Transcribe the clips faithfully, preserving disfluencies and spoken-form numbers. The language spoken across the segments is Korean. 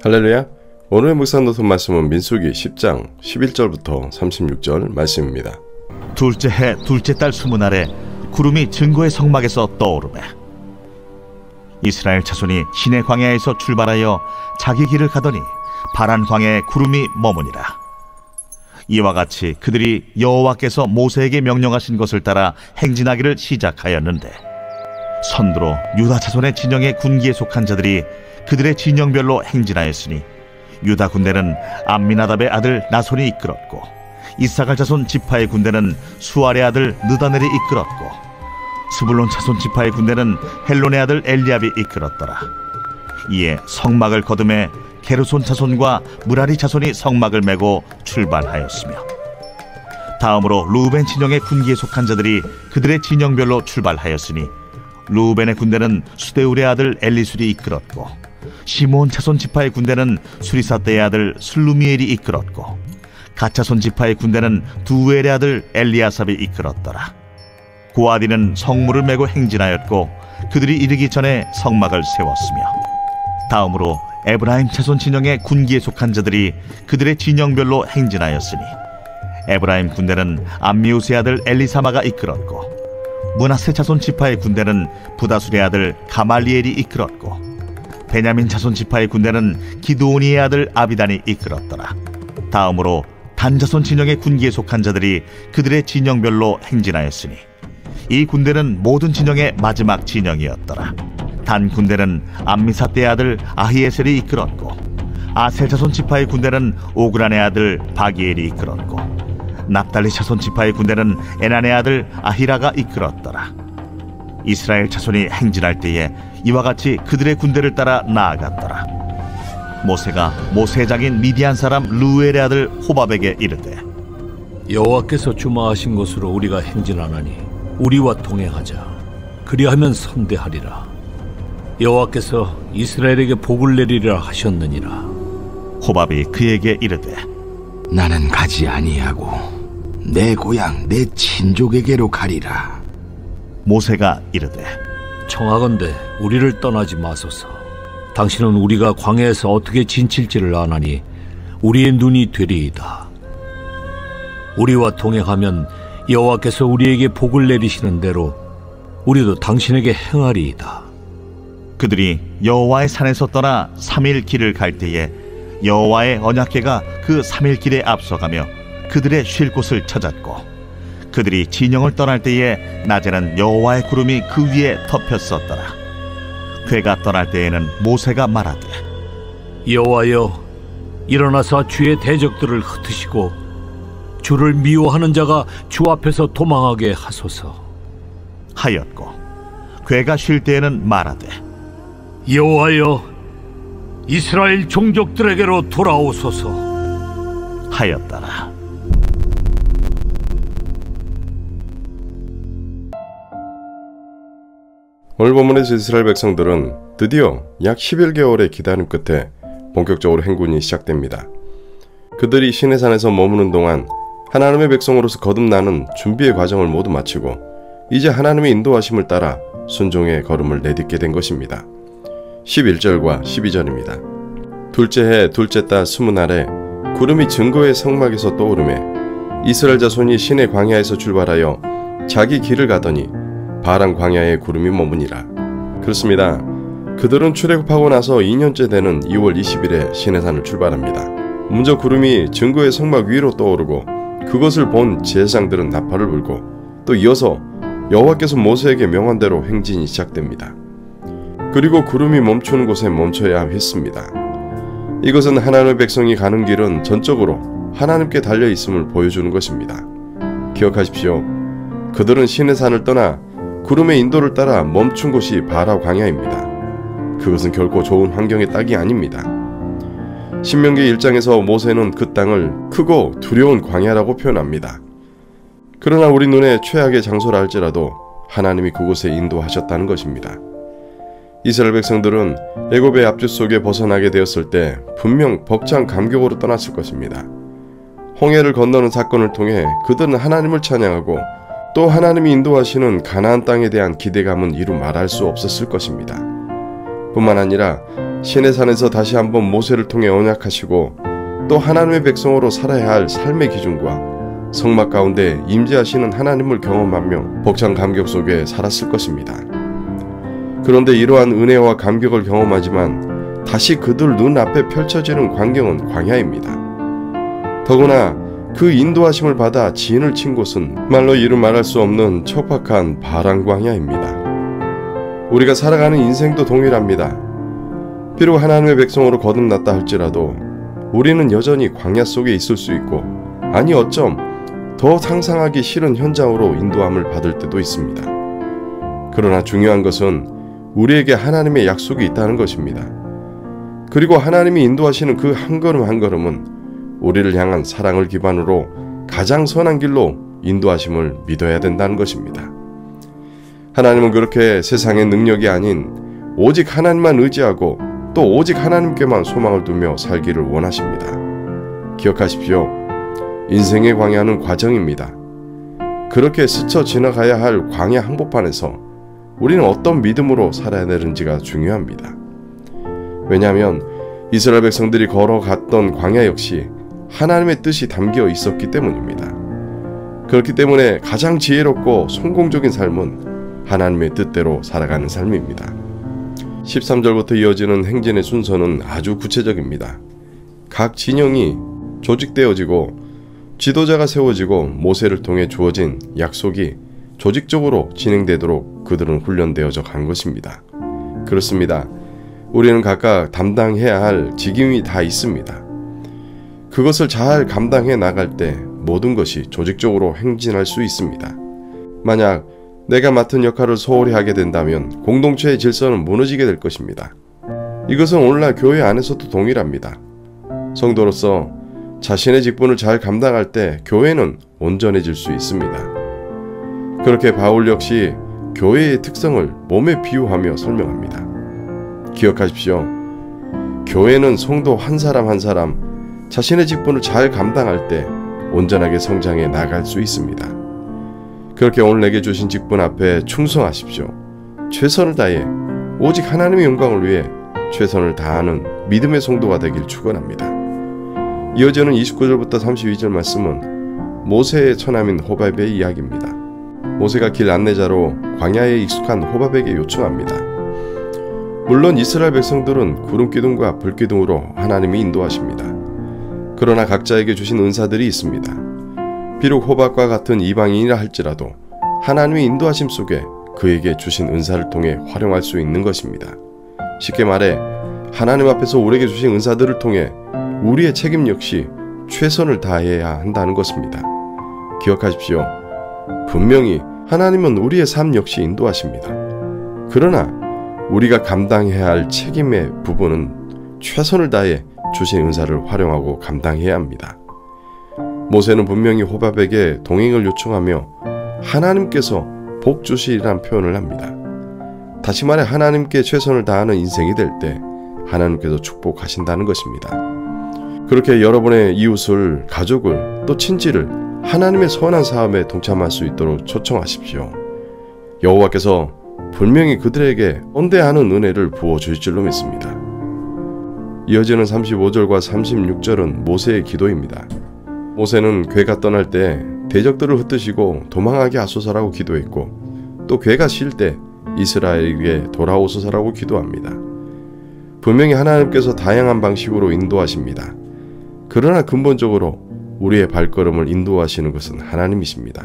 할렐루야. 오늘의 묵상 노트 말씀은 민수기 십 장 십일 절부터 삼십육 절 말씀입니다. 둘째 해 둘째 달 스무 날에 구름이 증거의 성막에서 떠오르매 이스라엘 자손이 시내 광야에서 출발하여 자기 길을 가더니 파란 광야에 구름이 머무니라. 이와 같이 그들이 여호와께서 모세에게 명령하신 것을 따라 행진하기를 시작하였는데, 선두로 유다 자손의 진영의 군기에 속한 자들이 그들의 진영별로 행진하였으니, 유다 군대는 암미나답의 아들 나손이 이끌었고, 이사갈 자손 지파의 군대는 수알의 아들 느다넬이 이끌었고, 스불론 자손 지파의 군대는 헬론의 아들 엘리압이 이끌었더라. 이에 성막을 거두매 게르손 자손과 무라리 자손이 성막을 메고 출발하였으며, 다음으로 루벤 진영의 군기에 속한 자들이 그들의 진영별로 출발하였으니, 루벤의 군대는 수데울의 아들 엘리술이 이끌었고, 시몬 자손 지파의 군대는 수리사떼의 아들 슬루미엘이 이끌었고, 갓 자손 지파의 군대는 두엘의 아들 엘리아삽이 이끌었더라. 고아디는 성물을 메고 행진하였고, 그들이 이르기 전에 성막을 세웠으며, 다음으로 에브라임 자손 진영의 군기에 속한 자들이 그들의 진영별로 행진하였으니, 에브라임 군대는 암미우스의 아들 엘리사마가 이끌었고, 므낫세 자손 지파의 군대는 부다술의 아들 가말리엘이 이끌었고, 베냐민 자손 지파의 군대는 기드오니의 아들 아비단이 이끌었더라. 다음으로 단 자손 진영의 군기에 속한 자들이 그들의 진영별로 행진하였으니, 이 군대는 모든 진영의 마지막 진영이었더라. 단 군대는 암미사떼의 아들 아히에셀이 이끌었고, 아셀 자손 지파의 군대는 오그란의 아들 바기엘이 이끌었고, 납달리 자손 지파의 군대는 에난의 아들 아히라가 이끌었더라. 이스라엘 자손이 행진할 때에 이와 같이 그들의 군대를 따라 나아갔더라. 모세가 모세의 장인 미디안 사람 르우엘의 아들 호밥에게 이르되, 여호와께서 주마하신 곳으로 우리가 행진하나니 우리와 동행하자. 그리하면 선대하리라. 여호와께서 이스라엘에게 복을 내리리라 하셨느니라. 호밥이 그에게 이르되, 나는 가지 아니하고 내 고향 내 친족에게로 가리라. 모세가 이르되, 청하건대 우리를 떠나지 마소서. 당신은 우리가 광야에서 어떻게 진칠지를 아나니 우리의 눈이 되리이다. 우리와 동행하면 여호와께서 우리에게 복을 내리시는 대로 우리도 당신에게 행하리이다. 그들이 여호와의 산에서 떠나 삼 일 길을 갈 때에 여호와의 언약궤가 그 삼 일 길에 앞서가며 그들의 쉴 곳을 찾았고, 그들이 진영을 떠날 때에 낮에는 여호와의 구름이 그 위에 덮였었더라. 궤가 떠날 때에는 모세가 말하되, 여호와여, 일어나사 주의 대적들을 흩으시고 주를 미워하는 자가 주 앞에서 도망하게 하소서 하였고, 궤가 쉴 때에는 말하되, 여호와여, 이스라엘 종족들에게로 돌아오소서 하였더라. 오늘 본문에서 이스라엘 백성들은 드디어 약 십일 개월의 기다림 끝에 본격적으로 행군이 시작됩니다. 그들이 시내산에서 머무는 동안 하나님의 백성으로서 거듭나는 준비의 과정을 모두 마치고 이제 하나님의 인도하심을 따라 순종의 걸음을 내딛게 된 것입니다. 십일 절과 십이 절입니다. 둘째 해 둘째 달 스무 날에 구름이 증거의 성막에서 떠오르매 이스라엘 자손이 시내 광야에서 출발하여 자기 길을 가더니 파란 광야에 구름이 머무니라. 그렇습니다. 그들은 출애굽하고 나서 이 년째 되는 이월 이십일에 시내산을 출발합니다. 먼저 구름이 증거의 성막 위로 떠오르고 그것을 본 제사장들은 나팔을 불고, 또 이어서 여호와께서 모세에게 명한 대로 행진이 시작됩니다. 그리고 구름이 멈추는 곳에 멈춰야 했습니다. 이것은 하나님의 백성이 가는 길은 전적으로 하나님께 달려있음을 보여주는 것입니다. 기억하십시오. 그들은 시내산을 떠나 구름의 인도를 따라 멈춘 곳이 바라 광야입니다. 그것은 결코 좋은 환경의 땅이 아닙니다. 신명기 일 장에서 모세는 그 땅을 크고 두려운 광야라고 표현합니다. 그러나 우리 눈에 최악의 장소라 할지라도 하나님이 그곳에 인도하셨다는 것입니다. 이스라엘 백성들은 애굽의 압제 속에 벗어나게 되었을 때 분명 벅찬 감격으로 떠났을 것입니다. 홍해를 건너는 사건을 통해 그들은 하나님을 찬양하고, 또 하나님이 인도하시는 가나안 땅에 대한 기대감은 이루 말할 수 없었을 것입니다. 뿐만 아니라 시내산에서 다시 한번 모세를 통해 언약하시고 또 하나님의 백성으로 살아야 할 삶의 기준과 성막 가운데 임재하시는 하나님을 경험하며 벅찬 감격 속에 살았을 것입니다. 그런데 이러한 은혜와 감격을 경험하지만 다시 그들 눈앞에 펼쳐지는 광경은 광야입니다. 더구나 그 인도하심을 받아 진을 친 곳은 말로 이루 말할 수 없는 척박한 바란 광야입니다. 우리가 살아가는 인생도 동일합니다. 비록 하나님의 백성으로 거듭났다 할지라도 우리는 여전히 광야 속에 있을 수 있고, 아니 어쩜 더 상상하기 싫은 현장으로 인도함을 받을 때도 있습니다. 그러나 중요한 것은 우리에게 하나님의 약속이 있다는 것입니다. 그리고 하나님이 인도하시는 그 한 걸음 한 걸음은 우리를 향한 사랑을 기반으로 가장 선한 길로 인도하심을 믿어야 된다는 것입니다. 하나님은 그렇게 세상의 능력이 아닌 오직 하나님만 의지하고 또 오직 하나님께만 소망을 두며 살기를 원하십니다. 기억하십시오. 인생의 광야는 과정입니다. 그렇게 스쳐 지나가야 할 광야 한복판에서 우리는 어떤 믿음으로 살아야 되는지가 중요합니다. 왜냐하면 이스라엘 백성들이 걸어갔던 광야 역시 하나님의 뜻이 담겨 있었기 때문입니다. 그렇기 때문에 가장 지혜롭고 성공적인 삶은 하나님의 뜻대로 살아가는 삶입니다. 십삼 절부터 이어지는 행진의 순서는 아주 구체적입니다. 각 진영이 조직되어지고 지도자가 세워지고 모세를 통해 주어진 약속이 조직적으로 진행되도록 그들은 훈련되어져 간 것입니다. 그렇습니다. 우리는 각각 담당해야 할 직임이 다 있습니다. 그것을 잘 감당해 나갈 때 모든 것이 조직적으로 행진할 수 있습니다. 만약 내가 맡은 역할을 소홀히 하게 된다면 공동체의 질서는 무너지게 될 것입니다. 이것은 오늘날 교회 안에서도 동일합니다. 성도로서 자신의 직분을 잘 감당할 때 교회는 온전해질 수 있습니다. 그렇게 바울 역시 교회의 특성을 몸에 비유하며 설명합니다. 기억하십시오. 교회는 성도 한 사람 한 사람 자신의 직분을 잘 감당할 때 온전하게 성장해 나갈 수 있습니다. 그렇게 오늘 내게 주신 직분 앞에 충성하십시오. 최선을 다해 오직 하나님의 영광을 위해 최선을 다하는 믿음의 성도가 되길 축원합니다. 이어지는 이십구 절부터 삼십이 절 말씀은 모세의 처남인 호밥의 이야기입니다. 모세가 길 안내자로 광야에 익숙한 호밥에게 요청합니다. 물론 이스라엘 백성들은 구름기둥과 불기둥으로 하나님이 인도하십니다. 그러나 각자에게 주신 은사들이 있습니다. 비록 호밥과 같은 이방인이라 할지라도 하나님의 인도하심 속에 그에게 주신 은사를 통해 활용할 수 있는 것입니다. 쉽게 말해 하나님 앞에서 우리에게 주신 은사들을 통해 우리의 책임 역시 최선을 다해야 한다는 것입니다. 기억하십시오. 분명히 하나님은 우리의 삶 역시 인도하십니다. 그러나 우리가 감당해야 할 책임의 부분은 최선을 다해 주신 은사를 활용하고 감당해야 합니다. 모세는 분명히 호밥에게 동행을 요청하며 하나님께서 복 주시리란 표현을 합니다. 다시 말해 하나님께 최선을 다하는 인생이 될 때 하나님께서 축복하신다는 것입니다. 그렇게 여러분의 이웃을, 가족을, 또 친지를 하나님의 선한 사업에 동참할 수 있도록 초청하십시오. 여호와께서 분명히 그들에게 언대하는 은혜를 부어주실 줄로 믿습니다. 이어지는 삼십오 절과 삼십육 절은 모세의 기도입니다. 모세는 괴가 떠날 때 대적들을 흩으시고 도망하게 하소서라고 기도했고 또 괴가 쉴 때 이스라엘에게 돌아오소서라고 기도합니다. 분명히 하나님께서 다양한 방식으로 인도하십니다. 그러나 근본적으로 우리의 발걸음을 인도하시는 것은 하나님이십니다.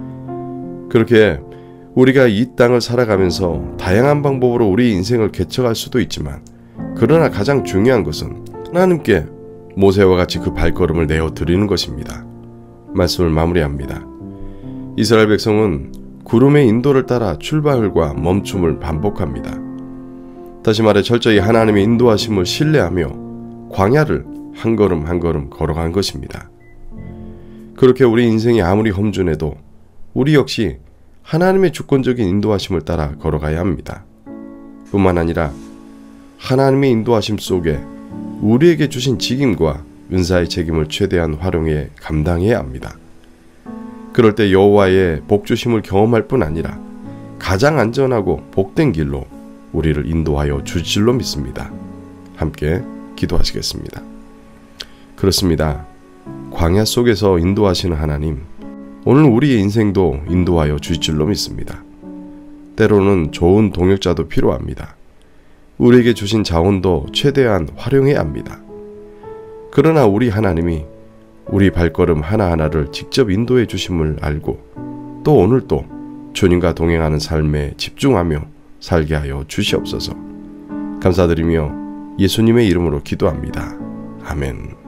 그렇게 우리가 이 땅을 살아가면서 다양한 방법으로 우리 인생을 개척할 수도 있지만 그러나 가장 중요한 것은 하나님께 모세와 같이 그 발걸음을 내어드리는 것입니다. 말씀을 마무리합니다. 이스라엘 백성은 구름의 인도를 따라 출발과 멈춤을 반복합니다. 다시 말해 철저히 하나님의 인도하심을 신뢰하며 광야를 한 걸음 한 걸음 걸어간 것입니다. 그렇게 우리 인생이 아무리 험준해도 우리 역시 하나님의 주권적인 인도하심을 따라 걸어가야 합니다. 뿐만 아니라 하나님의 인도하심 속에 우리에게 주신 직임과 은사의 책임을 최대한 활용해 감당해야 합니다. 그럴 때 여호와의 복주심을 경험할 뿐 아니라 가장 안전하고 복된 길로 우리를 인도하여 주실 줄로 믿습니다. 함께 기도하시겠습니다. 그렇습니다. 광야 속에서 인도하시는 하나님, 오늘 우리의 인생도 인도하여 주실 줄로 믿습니다. 때로는 좋은 동역자도 필요합니다. 우리에게 주신 자원도 최대한 활용해야 합니다. 그러나 우리 하나님이 우리 발걸음 하나하나를 직접 인도해 주심을 알고 또 오늘도 주님과 동행하는 삶에 집중하며 살게 하여 주시옵소서. 감사드리며 예수님의 이름으로 기도합니다. 아멘.